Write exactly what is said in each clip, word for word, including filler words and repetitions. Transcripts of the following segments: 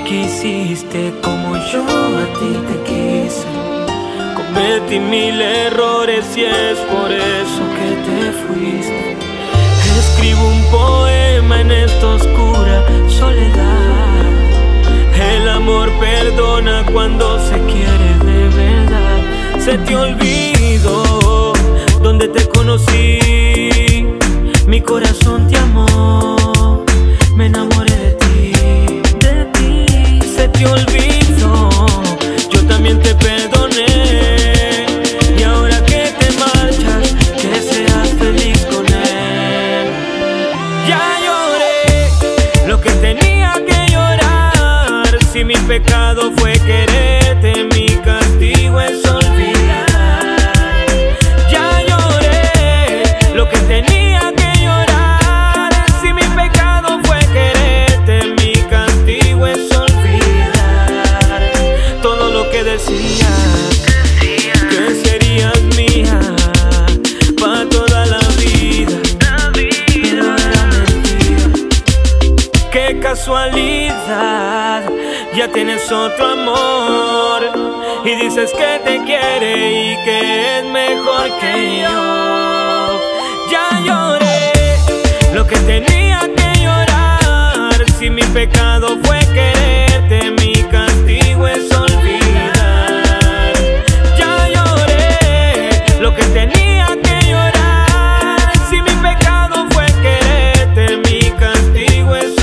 quisiste como yo a ti te quise. Cometí mil errores y es por eso que te fuiste. Escribo un poema en esta oscura soledad. El amor perdona cuando se quiere de verdad. Se te olvidó donde te conocí. Mi corazón te amó, me enamoré de ti, de ti. Se te olvidó, yo también te perdoné. Y ahora que te marchas, que seas feliz con él. Ya lloré lo que tenía que llorar. Si mi pecado fue quererte, mi castigo es olvidar. Ya lloré lo que tenía que llorar. Si mi pecado fue quererte, mi castigo es olvidar. Todo lo que decías, que serías mía para toda la vida, pero era mentira. Qué casualidad, ya tienes otro amor y dices que te quiere y que es mejor que yo. Ya lloré lo que tenía que llorar. Si mi pecado fue quererte, mi castigo es olvidar. Ya lloré lo que tenía que llorar. Si mi pecado fue quererte, mi castigo es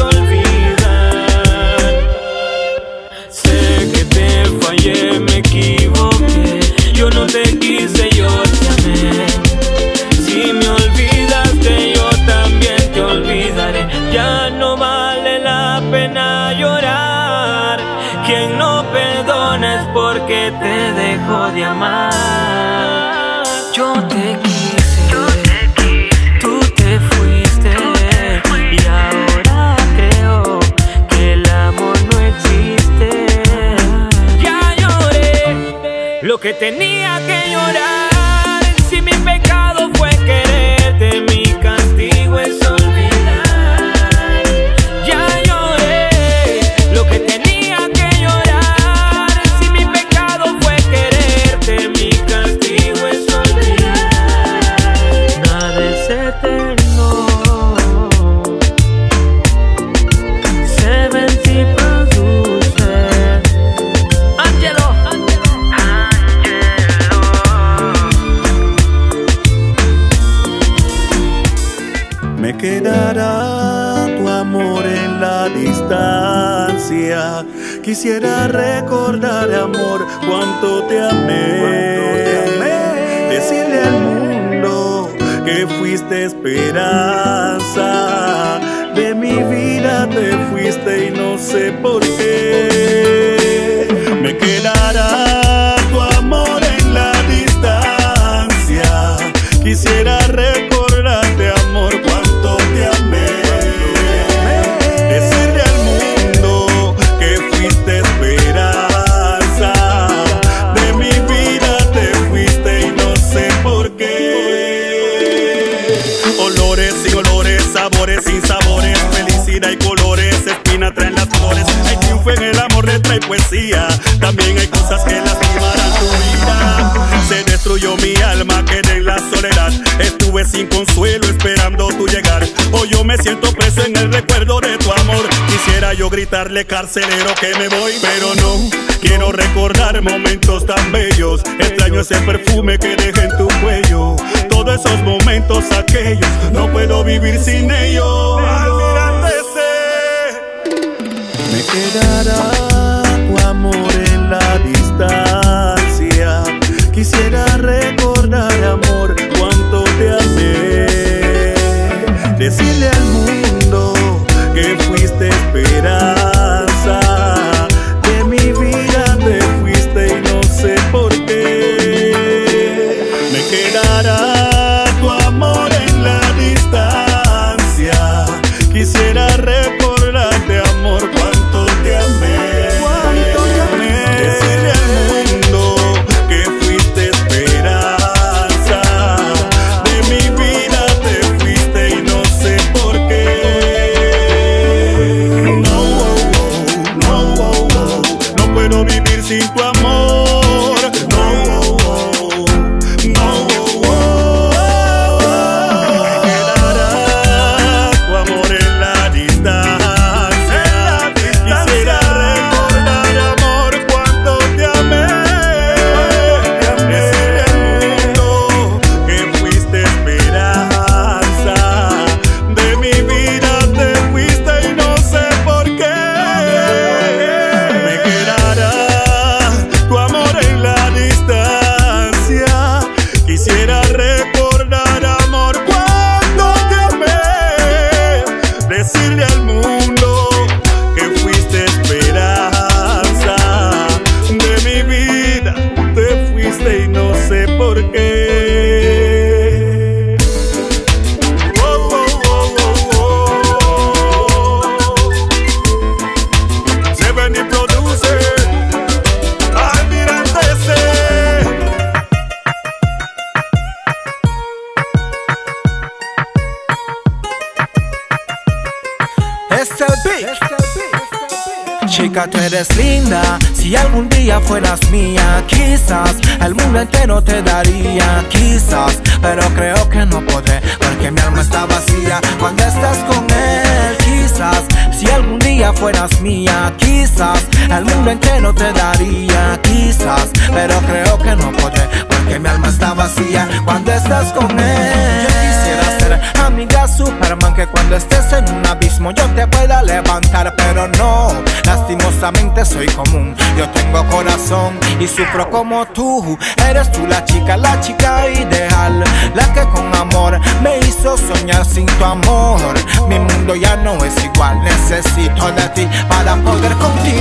olvidar. Sé que te fallé, me equivoqué. Yo no te quise, yo te amé. Si me olvidaste, yo también te olvidaré. Ya no vale la pena llorar. Quien no perdona es porque te dejó de amar. Yo te quise, yo te quise. Tú te fuiste, y ahora creo que el amor no existe. Ya lloré lo que tenía que llorar. Si mi pecado fue quererte, mi castigo es olvidar. Ya lloré lo que tenía que llorar. Si mi pecado fue quererte, mi castigo es olvidar. Nada es eterno. Seventy produce Angelo, Me quedará tu amor en la distancia. Quisiera recordar, amor, cuánto te amé. Decirle al mundo que fuiste esperanza. De mi vida te fuiste y no sé por qué. Me quedará tu amor en la distancia. Quisiera recordarte, amor, cuánto te amé. Decirle al mundo que fuiste esperanza. De mi vida te fuiste y no sé por qué. Olores sin olores, sabores sin sabores, felicidad y colores, espina traen las flores. Hay triunfo en el amor, letra y poesía. También hay cosas que lastimarán tu vida. Se destruyó mi alma, quedé en la soledad. Estuve sin consuelo esperando tu llegar. Hoy yo me siento preso en el recuerdo de tu amor. Quisiera yo gritarle carcelero que me voy, pero no. Quiero recordar momentos tan bellos. Extraño ese perfume que dejé en tu cuello. Todos esos momentos aquellos, no puedo vivir sin ellos. Almirante ese. Me quedará tu amor en la distancia. Quisiera recordar, amor, cuánto te amé. Decirle al mundo que fuiste esperanza. De mi vida te fuiste y no sé por qué. Me quedará tu amor en la distancia. Quisiera recordarte, amor, cuánto te amé. Cuánto te amé. Decirle al mundo que fuiste esperanza. De mi vida te fuiste y no sé por qué. No. decirle al mundo que fuiste esperanza de mi vida. Te fuiste y no sé por qué. Oh, oh, oh, oh, oh. Seven y producer Almirante C. Es el beat. Chica, tú eres linda. Si algún día fueras mía, quizás el mundo entero te daría, quizás, pero creo que no podré, porque mi alma está vacía cuando estás con él. Quizás, si algún día fueras mía, quizás el mundo entero te daría, quizás, pero creo que no podré, porque mi alma está vacía cuando estás con él. Yo quisiera ser amiga Superman, que cuando estés en un abismo yo te pueda levantar, pero no, lastimosamente soy común. Yo tengo corazón y sufro como tú. Eres tú la chica, la chica ideal, la que con amor me hizo soñar. Sin tu amor mi mundo ya no es igual. Necesito de ti para poder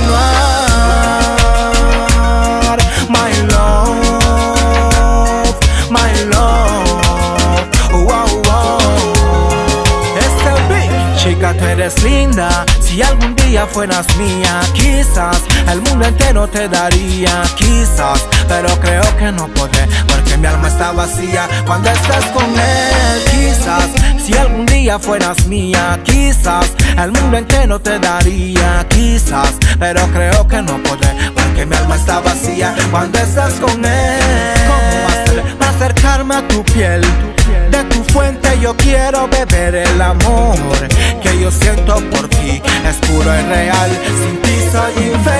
continuar. My love, my love, wow, wow. Es el beat. Chica, tú eres linda. Si algún día fueras mía, quizás el mundo entero te daría, quizás, pero creo que no podré, porque mi alma está vacía cuando estás con él. Quizás, si algún día fueras mía, quizás el mundo entero te daría, quizás, pero creo que no podré, porque mi alma está vacía cuando estás con él. ¿Cómo hacer para acercarme a tu piel? De tu fuente yo quiero beber el amor que yo siento por ti. Es puro y real, sin ti soy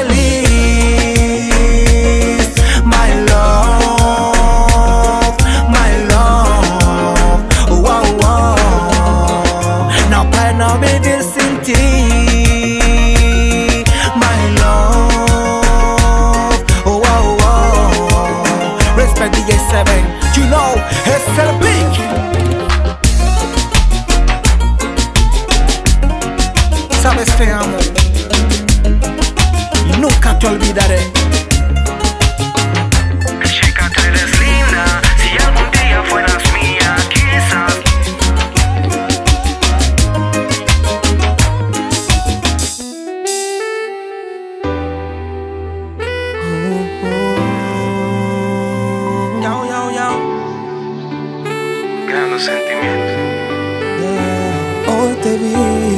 infeliz. My love, my love, wow, wow. No puedo vivir sin ti. My love, wow, wow. Respect D J Seven, you know, es el beat. Sabes, te amo y nunca te olvidaré. Chica, tú eres linda. Si algún día fueras mía, quizás. Yao, yao, yao. Grandes sentimientos. Yeah. Hoy te vi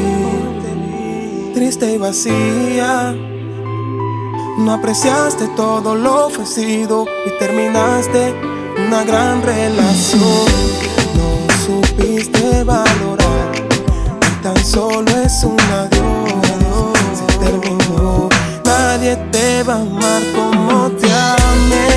triste y vacía, no apreciaste todo lo ofrecido y terminaste una gran relación. No supiste valorar, tan solo es un adiós. Se terminó, nadie te va a amar como te amé.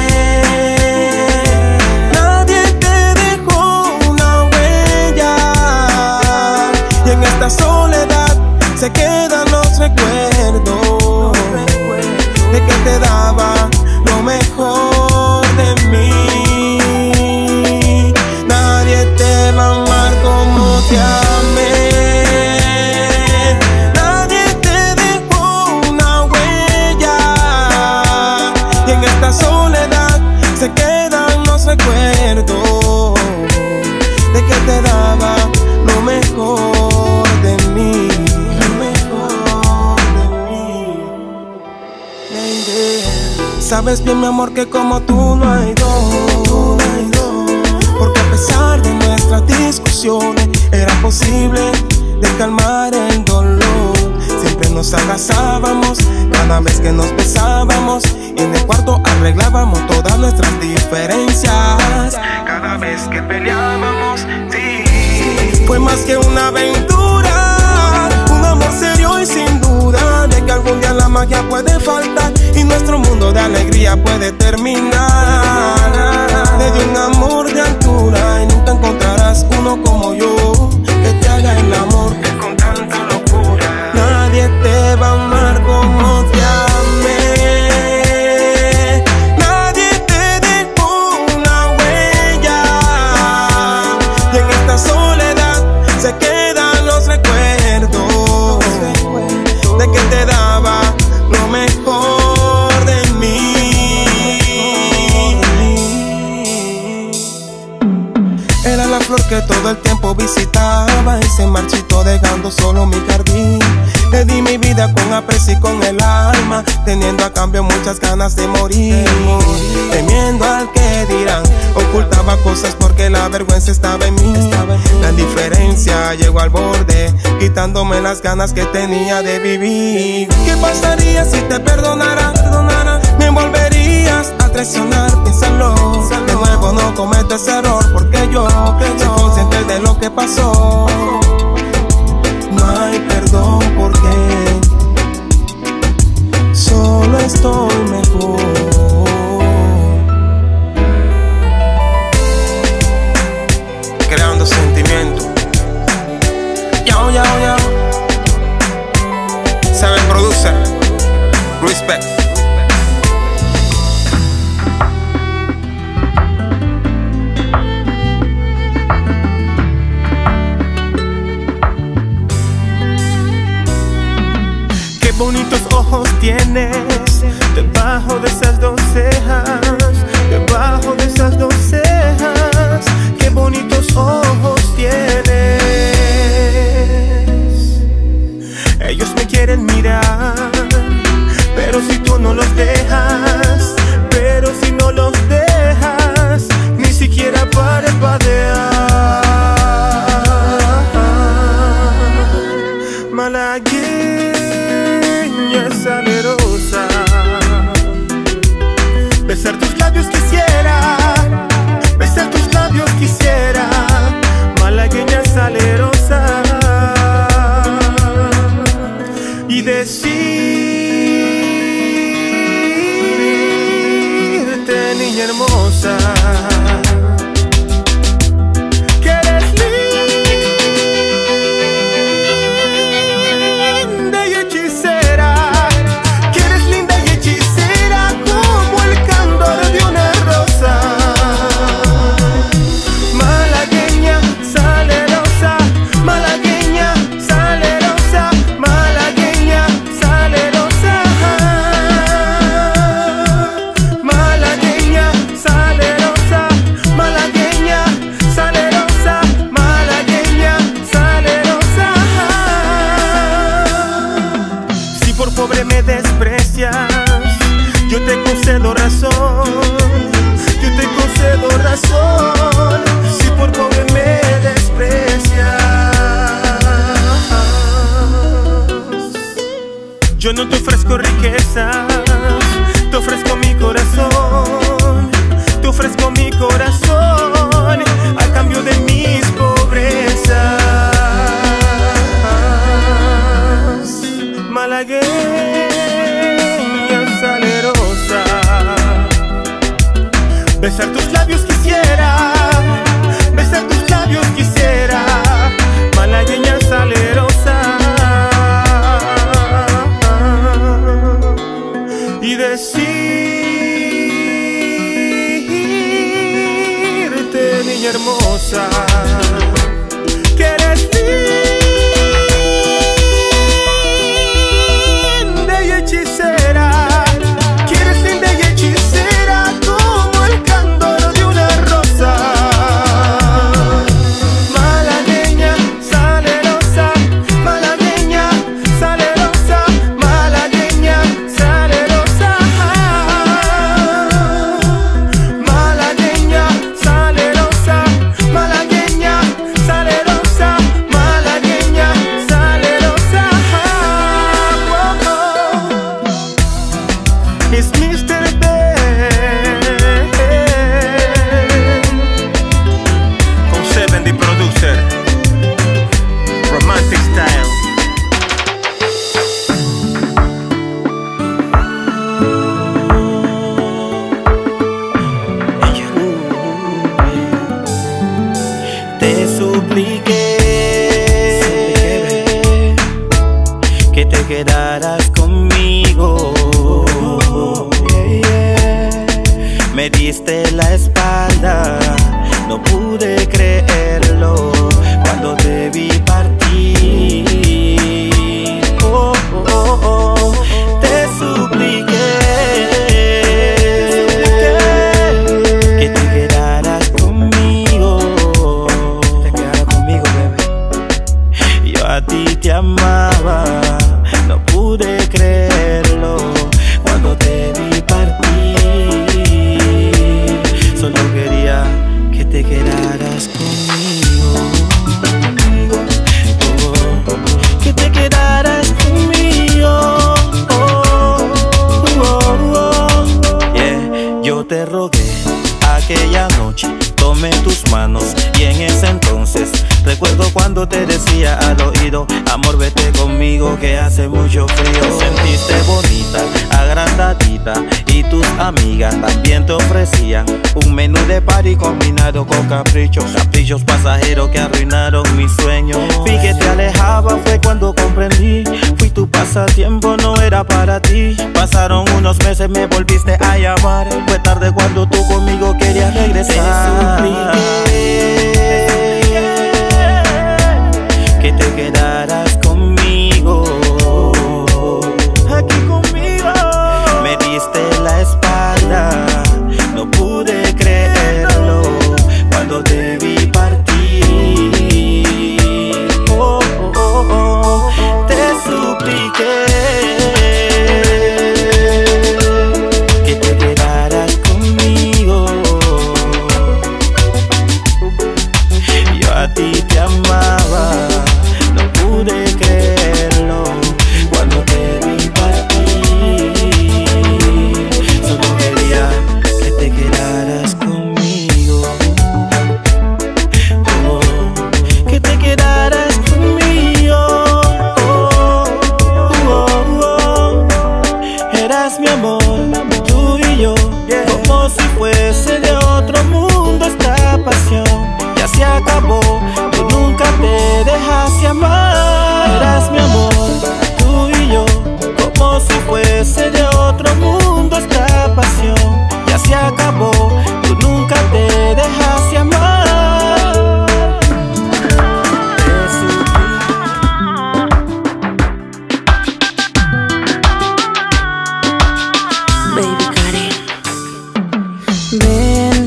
Nadie te dejó una huella y en esta soledad se quedan los recuerdos de que te daba lo mejor de mí. Nadie te va a amar como te amé. Nadie te dejó una huella y en esta soledad se quedan los recuerdos de que te daba lo mejor de mí. Sabes bien, mi amor, que como tú no hay dos, porque a pesar de nuestras discusiones era posible de calmar el dolor. Siempre nos abrazábamos cada vez que nos besábamos y en el cuarto arreglábamos todas nuestras diferencias. Cada vez que peleábamos, sí, fue más que una aventura, un amor serio y sin duda de que algún día la magia puede faltar y nuestro mundo de alegría puede terminar. Te di un amor de altura y nunca encontrarás uno como yo que te haga el amor con tanta locura. Nadie te va a amar como te amé. Nadie te dejó una huella y en esta soledad se quedan los recuerdos solo mi jardín. Le di mi vida con aprecio y con el alma, teniendo a cambio muchas ganas de morir. Temiendo al que dirán, ocultaba cosas porque la vergüenza estaba en mí. La indiferencia llegó al borde, quitándome las ganas que tenía de vivir. ¿Qué pasaría si te perdonara? Me envolverías a traicionar, piénsalo. De nuevo no cometo ese error, porque yo soy consciente de lo que pasó. No hay perdón porque solo estoy mejor. Creando sentimiento. Yo, yo, yo. Seven Producer. Respect. Bonitos ojos tienes, debajo de esas dos cejas, debajo de esas dos cejas. Qué bonitos ojos tienes. Ellos me quieren mirar, pero si tú no los dejas, pero si no los dejas, ni siquiera parpadear. Malagueña salerosa, besar tus labios quisiera, besar tus labios quisiera. Malagueña salerosa, y decirte, niña hermosa, pobre me desprecias, yo te concedo razón, yo te concedo razón. Si por pobre me desprecias, yo no te ofrezco riquezas, te ofrezco mi corazón, te ofrezco mi corazón a cambio de mis pobrezas. Malagueña salerosa, besar tus labios quisiera, besar tus labios quisiera. Malagueña salerosa, y decirte, niña hermosa, que eres it's mister Ben con Seven the Producer, Romantic Style. Te supliqué que te quedaras conmigo. Me diste la espalda, no pude creerlo cuando te vi partir. Oh, oh, oh, oh. Te supliqué que te quedaras conmigo. Te quedaras conmigo, bebé. Yo a ti te amo. amaba. No pude creerlo cuando te vi partir. Solo quería que te quedaras conmigo, oh, que te quedaras conmigo, oh, oh, oh. Yeah, yo te rogué aquella noche, tomé tus manos y en ese entonces recuerdo cuando te decía al oído: amor, vete conmigo que hace mucho frío. Te sentiste bonita, agrandadita, y tus amigas también te ofrecían un menú de party combinado con caprichos, caprichos pasajeros que arruinaron mis sueños. Vi que te alejaba, fue cuando comprendí, fui tu pasatiempo, no era para ti. Pasaron unos meses, me volviste a llamar, fue tarde cuando tú conmigo querías regresar. Que te quedaras conmigo, aquí conmigo. Me diste la espalda, no pude creerlo cuando te vi partir. Oh, oh, oh, oh. Te supliqué que te quedaras conmigo. Yo a ti te amaba, no pude creerlo cuando te vi partir. Solo quería que te quedaras conmigo, oh, que te quedaras conmigo, oh, oh, oh. Eras mi amor, tú y yo, como si fuese de otro mundo esta pasión. Ya se acabó, tú nunca te dejaste amar. Eras mi amor, tú y yo, como si fuese de otro mundo esta pasión. Ya se acabó, tú nunca te dejaste amar. Baby Karen, ven,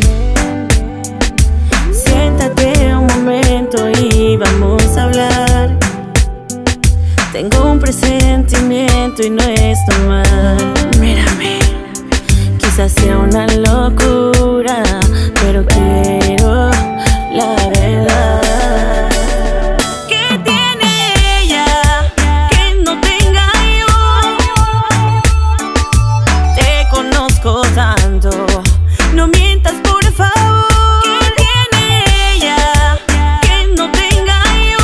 siéntate un momento y vamos a hablar. Tengo un presentimiento y no es normal. Mírame, quizás sea una locura, pero quiero la verdad. ¿Qué tiene ella que no tenga yo? Te conozco tanto, no mientas por favor. ¿Qué tiene ella que no tenga yo?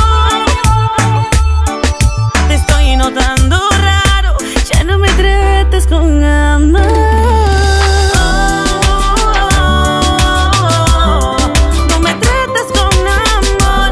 Te estoy notando raro, ya no me trates con amor. No me trates con amor.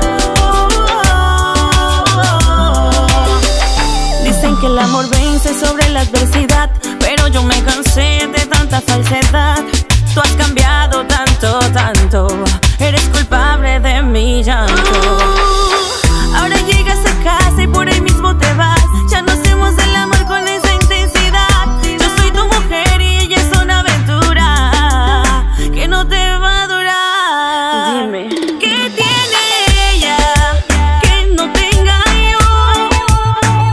Dicen que el amor vence sobre la adversidad, pero yo me cansé de tanta falsedad. Tú has cambiado tanto, tanto, eres culpable de mi llanto. Ahora llegas a casa y por ahí mismo te vas. Ya no hacemos el amor con esa intensidad. Yo soy tu mujer y ella es una aventura que no te va a durar. Dime, ¿qué tiene ella que no tenga yo?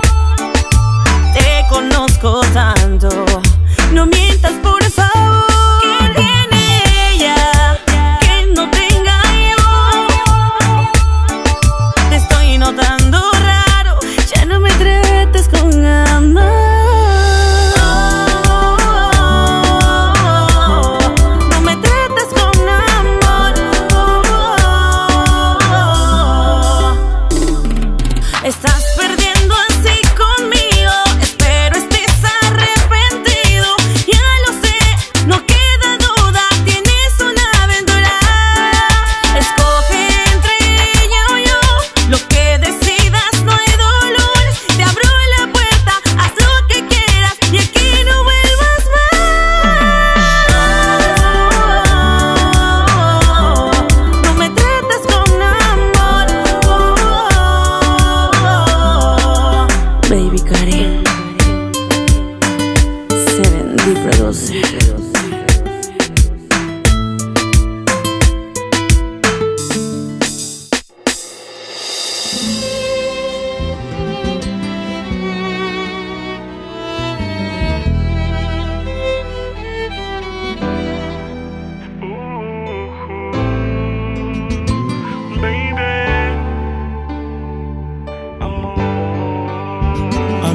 Te conozco tanto, no mientas por favor.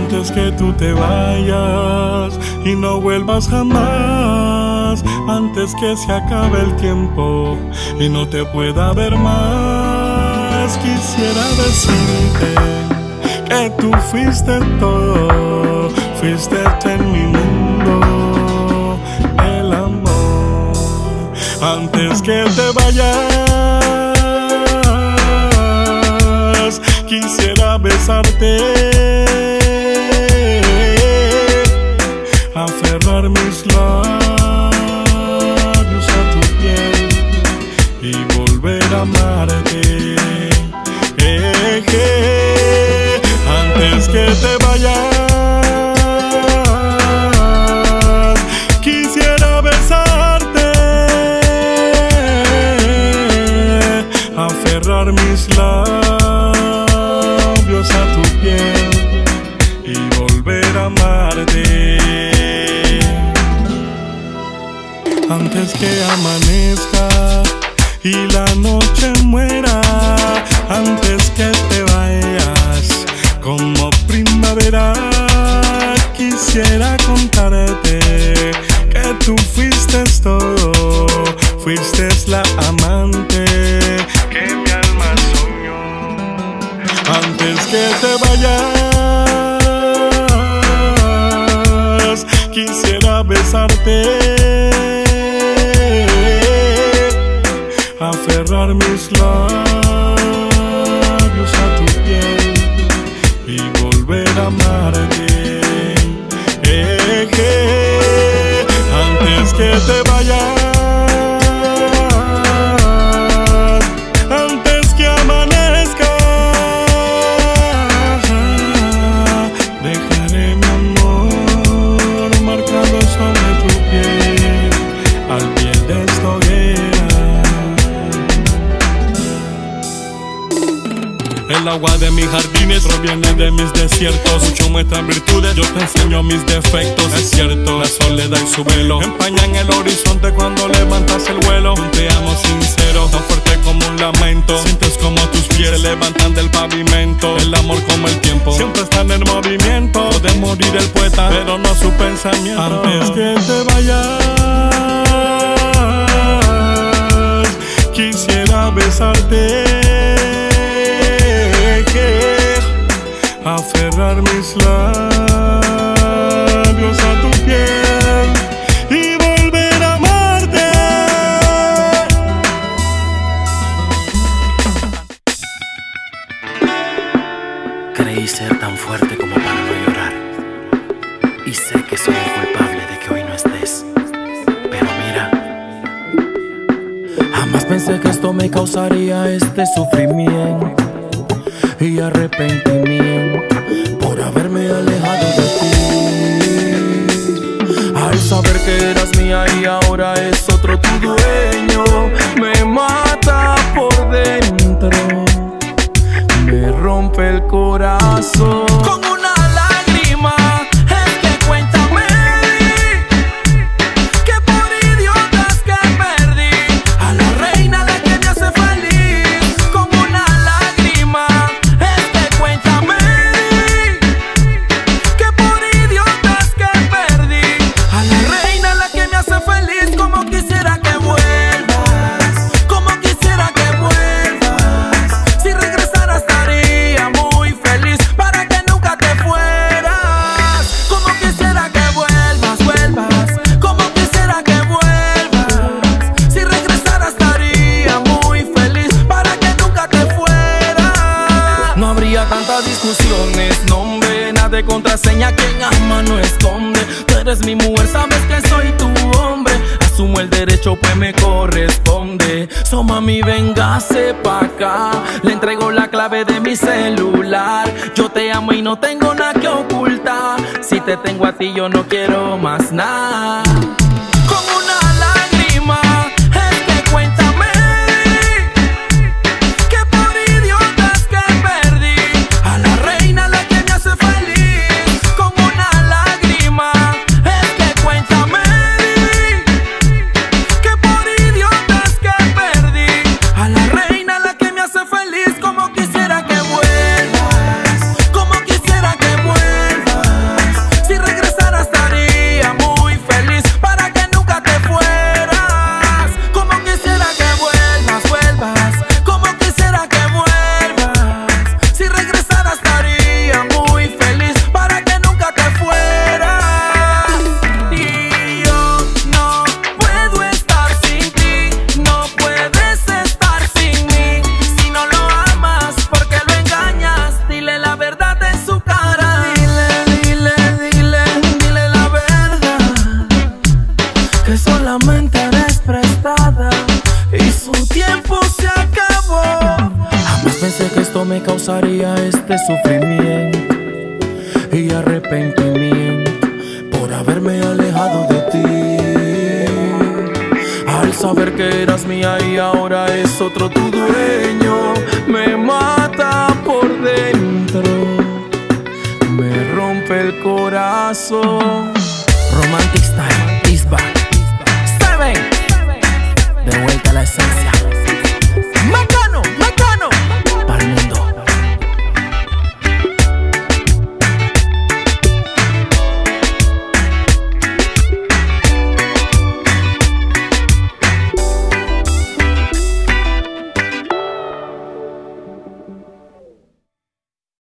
Antes que tú te vayas y no vuelvas jamás, antes que se acabe el tiempo y no te pueda ver más, quisiera decirte que tú fuiste todo, fuiste en mi mundo, el amor. Antes que te vayas, quisiera besarte, aferrar mis labios a tu piel y volver a amarte. Eh, eh, antes que te vayas, quisiera besarte, aferrar mis labios a tu piel y volver a amarte. Antes que amanezca y la noche muera, antes que te vayas como primavera, quisiera contarte que tú fuiste todo, fuiste la amante que mi alma soñó. Antes que te vayas, quisiera besarte, aferrar mis labios a tu piel y volver a amarte. Eh, eh, antes que te vayas, antes que amanezca, dejaré mi amor marcado sobre tu piel, al pie de esta hoguera. El agua de mis jardines proviene de mis desiertos. Muchos muestran virtudes, yo te enseño mis defectos. Es cierto, la soledad y su velo empañan el horizonte cuando levantas el vuelo. Un te amo sincero, tan fuerte como un lamento. Sientes como tus pies se levantan del pavimento. El amor como el tiempo siempre están en movimiento. Puede morir el poeta, pero no su pensamiento. Antes que te vayas, quisiera besarte, aferrar mis labios a tu piel y volver a amarte. Creí ser tan fuerte como para no llorar, y sé que soy el culpable de que hoy no estés, pero mira, jamás pensé que esto me causaría este sufrimiento y arrepentimiento por haberme alejado de ti. Al saber que eras mía y ahora es otro tu dueño, me mata por dentro, me rompe el corazón. Con una lágrima es que cuéntame que por idiotas que perdí a la reina la que me hace feliz. Con una lágrima es que cuéntame que por idiotas que perdí a la reina la que me hace feliz. Como quisiera que vuelvas, como quisiera que vuelvas. Si regresaras estaría muy feliz para que nunca te fueras. Como quisiera que vuelvas, vuelvas. Como quisiera que vuelvas. Si regresaras estaría muy feliz para que nunca te fueras. No habría tantas discusiones, no hombre, nada de contraseña. Quien ama no esconde. Tú eres mi mujer, sabes que soy tu hombre. Asumo el derecho, pues me corresponde. So mami, véngase pa' acá. Le entrego la clave de mi celular. Yo te amo y no tengo nada que ocultar. Si te tengo a ti, yo no quiero más nada. Con una lágrima es que cuéntame que por idiotas que perdí a la reina la que me hace feliz. Con una lágrima es que cuéntame que por idiotas que perdí a la reina la que me hace feliz. Como quisiera que vuelvas, como quisiera que vuelvas. causaría este sufrimiento y arrepentimiento por haberme alejado de ti. Al saber que eras mía y ahora es otro tu dueño, me mata por dentro, me rompe el corazón. Romantic